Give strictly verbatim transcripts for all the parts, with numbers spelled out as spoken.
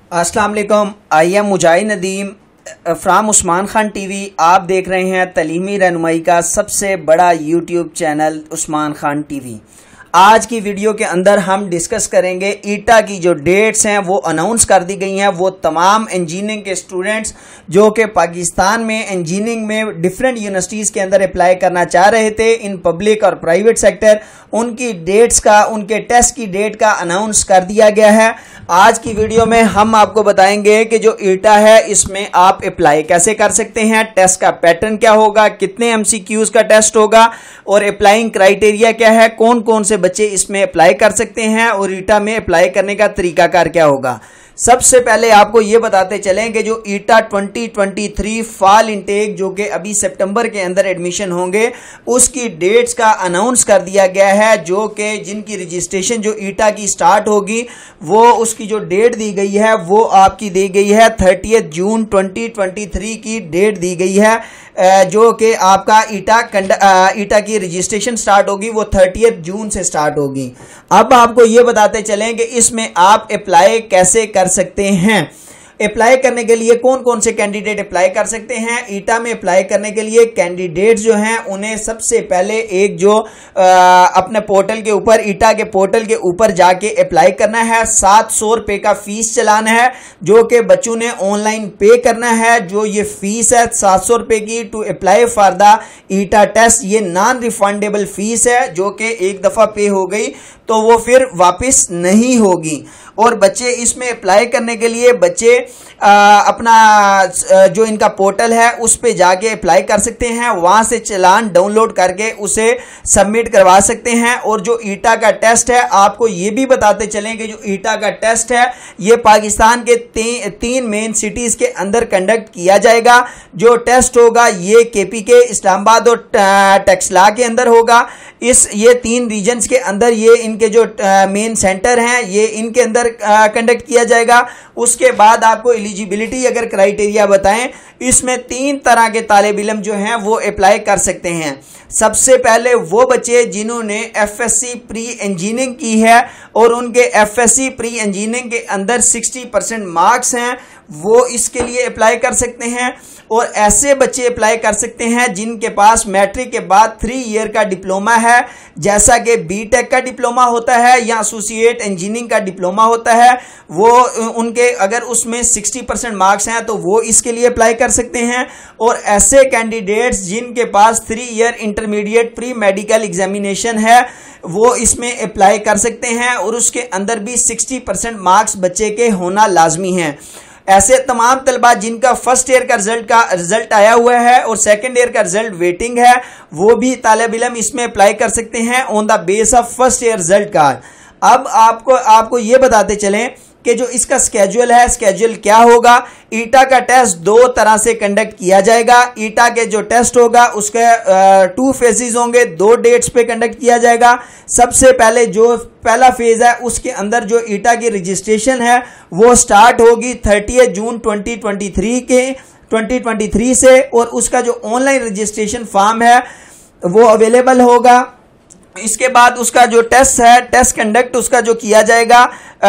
अस्सलाम वालेकुम। I am Mujahid Nadeem from Usman Khan TV. आप देख रहे हैं तलीमी रहनुमाई का सबसे बड़ा YouTube channel Usman Khan TV. आज की वीडियो के अंदर हम डिस्कस करेंगे ईटा की जो डेट्स हैं वो अनाउंस कर दी गई हैं। वो तमाम इंजीनियरिंग के स्टूडेंट्स जो कि पाकिस्तान में इंजीनियरिंग में डिफरेंट यूनिवर्सिटीज़ के अंदर अप्लाई करना चाह रहे थे इन पब्लिक और प्राइवेट सेक्टर, उनकी डेट्स का, उनके टेस्ट की डेट का अनाउंस कर दिया गया है। आज की वीडियो में हम आपको बताएंगे कि जो ईटा है इसमें आप अप्लाई कैसे कर सकते हैं, टेस्ट का पैटर्न क्या होगा, कितने एमसीक्यूज का टेस्ट होगा और अप्लाइंग क्राइटेरिया क्या है, कौन कौन से बच्चे इसमें अप्लाई कर सकते हैं और ईटा में अप्लाई करने का तरीकाकार क्या होगा। सबसे पहले आपको ये बताते चलें कि जो ETEA twenty twenty three fall intake जो कि अभी सितंबर के अंदर एडमिशन होंगे उसकी डेट्स का अनाउंस कर दिया गया है। जो कि जिनकी रजिस्ट्रेशन जो ईटा की स्टार्ट होगी वो उसकी जो डेट दी गई है वो आपकी दी गई है thirtieth June twenty twenty three की डेट दी गई है। जो कि आपका ईटा ईटा की रजिस्ट्रेशन स्टार्ट होगी वो थर्टियथ जून से स्टार्ट होगी। अब आपको ये बताते चलें कि इसमें आप अप्लाई कैसे कर सकते हैं। अप्लाई करने के लिए कौन कौन से कैंडिडेट अप्लाई कर सकते हैं। ईटा में अप्लाई करने के लिए कैंडिडेट जो हैं उन्हें सबसे पहले एक जो आ, अपने पोर्टल के ऊपर ईटा के पोर्टल के ऊपर जाके अप्लाई करना है। सात सौ रुपये का फीस चलाना है जो कि बच्चों ने ऑनलाइन पे करना है। जो ये फीस है सात सौ रुपये की to apply for the ETEA test, ये नॉन रिफंडेबल फीस है जो कि एक दफ़ा पे हो गई तो वो फिर वापस नहीं होगी। और बच्चे इसमें अप्लाई करने के लिए बच्चे आ, अपना जो इनका पोर्टल है उस पे जाके अप्लाई कर सकते हैं। वहां से चालान डाउनलोड करके उसे सबमिट करवा सकते हैं। और जो ईटा का टेस्ट है आपको ये भी बताते चलें कि जो ईटा का टेस्ट है ये पाकिस्तान के ती, तीन मेन सिटीज के अंदर कंडक्ट किया जाएगा। जो टेस्ट होगा ये केपी के, इस्लामाबाद और टेक्सला के अंदर होगा। इस ये तीन रीजन्स के अंदर ये इनके जो मेन सेंटर हैं ये इनके अंदर कंडक्ट किया जाएगा। उसके बाद आपको एलिजिबिलिटी अगर क्राइटेरिया बताएं, इसमें तीन तरह के तालिब इल्म जो हैं वो अप्लाई कर सकते हैं। सबसे पहले वो बच्चे जिन्होंने एफएससी प्री इंजीनियरिंग की है और उनके एफएससी प्री इंजीनियरिंग के अंदर साठ परसेंट मार्क्स हैं वो इसके लिए अप्लाई कर सकते हैं। और ऐसे बच्चे अप्लाई कर सकते हैं जिनके पास मैट्रिक के बाद थ्री ईयर का डिप्लोमा है, जैसा कि बीटेक का डिप्लोमा होता है या एसोसिएट इंजीनियरिंग का डिप्लोमा होता है। वो उनके अगर उसमें साठ परसेंट मार्क्स हैं तो वो इसके लिए अप्लाई कर सकते हैं। और ऐसे कैंडिडेट्स जिनके पास three year intermediate pre medical examination है वो इसमें अप्लाई कर सकते हैं और उसके अंदर भी साठ परसेंट मार्क्स बच्चे के होना लाजमी है। ऐसे तमाम तलबा जिनका फर्स्ट ईयर का रिजल्ट का रिजल्ट आया हुआ है और सेकंड ईयर का रिजल्ट वेटिंग है वो भी तालिब इल्म इसमें अप्लाई कर सकते हैं on the base of first year result का। अब आपको आपको ये बताते चलें कि जो इसका स्केड्यूल है, स्केड्यूल क्या होगा। ईटा का टेस्ट दो तरह से कंडक्ट किया जाएगा। ईटा के जो टेस्ट होगा उसके टू फेजेस होंगे, दो डेट्स पे कंडक्ट किया जाएगा। सबसे पहले जो पहला फेज है उसके अंदर जो ईटा की रजिस्ट्रेशन है वो स्टार्ट होगी thirtieth June twenty twenty three के ट्वेंटी ट्वेंटी थ्री से और उसका जो ऑनलाइन रजिस्ट्रेशन फॉर्म है वो अवेलेबल होगा। इसके बाद उसका जो टेस्ट है, टेस्ट कंडक्ट उसका जो किया जाएगा,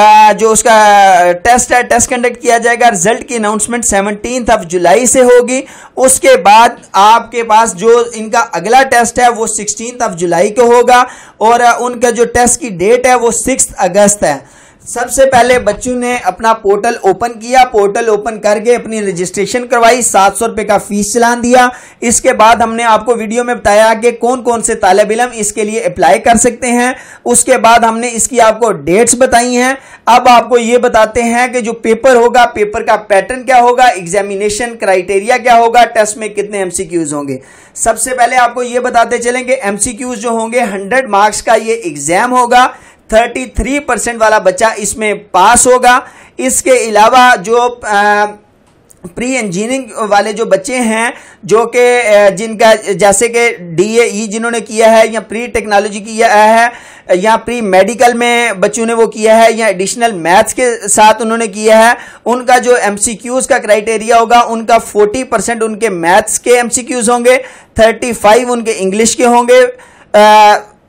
जो उसका टेस्ट है टेस्ट कंडक्ट किया जाएगा। रिजल्ट की अनाउंसमेंट सेवनटीन्थ ऑफ जुलाई से होगी। उसके बाद आपके पास जो इनका अगला टेस्ट है वो सिक्सटीन्थ ऑफ जुलाई को होगा और उनका जो टेस्ट की डेट है वो सिक्स अगस्त है। सबसे पहले बच्चों ने अपना पोर्टल ओपन किया, पोर्टल ओपन करके अपनी रजिस्ट्रेशन करवाई, सात सौ रुपये का फीस चलान दिया। इसके बाद हमने आपको वीडियो में बताया कि कौन कौन से तालिब इल्म इसके लिए अप्लाई कर सकते हैं। उसके बाद हमने इसकी आपको डेट्स बताई हैं। अब आपको ये बताते हैं कि जो पेपर होगा, पेपर का पैटर्न क्या होगा, एग्जामिनेशन क्राइटेरिया क्या होगा, टेस्ट में कितने एमसीक्यूज होंगे। सबसे पहले आपको ये बताते चलेंगे एमसीक्यूज जो होंगे हंड्रेड मार्क्स का ये एग्जाम होगा। तैंतीस परसेंट वाला बच्चा इसमें पास होगा। इसके अलावा जो आ, प्री इंजीनियरिंग वाले जो बच्चे हैं जो कि जिनका जैसे कि डीएई जिन्होंने किया है या प्री टेक्नोलॉजी किया है या प्री मेडिकल में बच्चों ने वो किया है या एडिशनल मैथ्स के साथ उन्होंने किया है, उनका जो एमसीक्यूज का क्राइटेरिया होगा उनका चालीस परसेंट उनके मैथ्स के एमसीक्यूज होंगे, पैंतीस उनके इंग्लिश के होंगे,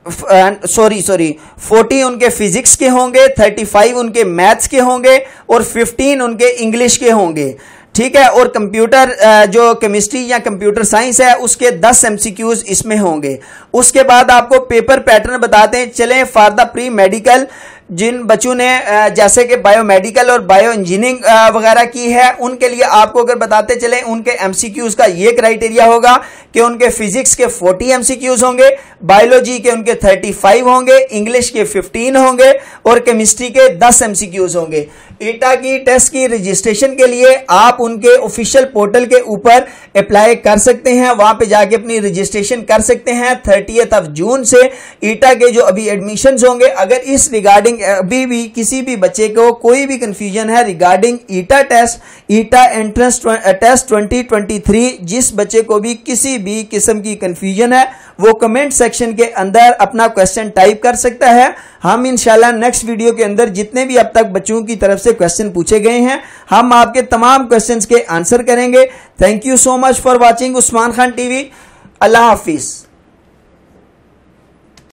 सॉरी सॉरी फोर्टी उनके फिजिक्स के होंगे, थर्टी फाइव उनके मैथ्स के होंगे और फिफ्टीन उनके इंग्लिश के होंगे। ठीक है, और कंप्यूटर जो केमिस्ट्री या कंप्यूटर साइंस है उसके दस एमसीक्यूज इसमें होंगे। उसके बाद आपको पेपर पैटर्न बताते हैं। चलें, फॉर द प्री मेडिकल जिन बच्चों ने जैसे कि बायोमेडिकल और बायो इंजीनियरिंग वगैरह की है उनके लिए आपको अगर बताते चलें, उनके एमसीक्यूज का ये क्राइटेरिया होगा कि उनके फिजिक्स के फोर्टी एमसीक्यूज होंगे, बायोलॉजी के उनके थर्टी फाइव होंगे, इंग्लिश के फिफ्टीन होंगे और केमिस्ट्री के दस एमसीक्यूज होंगे। ईटा की टेस्ट की रजिस्ट्रेशन के लिए आप उनके ऑफिशियल पोर्टल के ऊपर अप्लाई कर सकते हैं, वहां पे जाके अपनी रजिस्ट्रेशन कर सकते हैं। थर्टियथ ऑफ जून से ईटा के जो अभी एडमिशंस होंगे, अगर इस रिगार्डिंग अभी भी किसी भी बच्चे को कोई भी कंफ्यूजन है regarding ETEA test, ETEA entrance test twenty twenty three, जिस बच्चे को भी किसी भी किस्म की कंफ्यूजन है वो कमेंट सेक्शन के अंदर अपना क्वेश्चन टाइप कर सकता है। हम इंशाल्लाह नेक्स्ट वीडियो के अंदर जितने भी अब तक बच्चों की तरफ से क्वेश्चन पूछे गए हैं हम आपके तमाम क्वेश्चंस के आंसर करेंगे। Thank you so much for watching Usman Khan TV. अल्लाह हाफिज।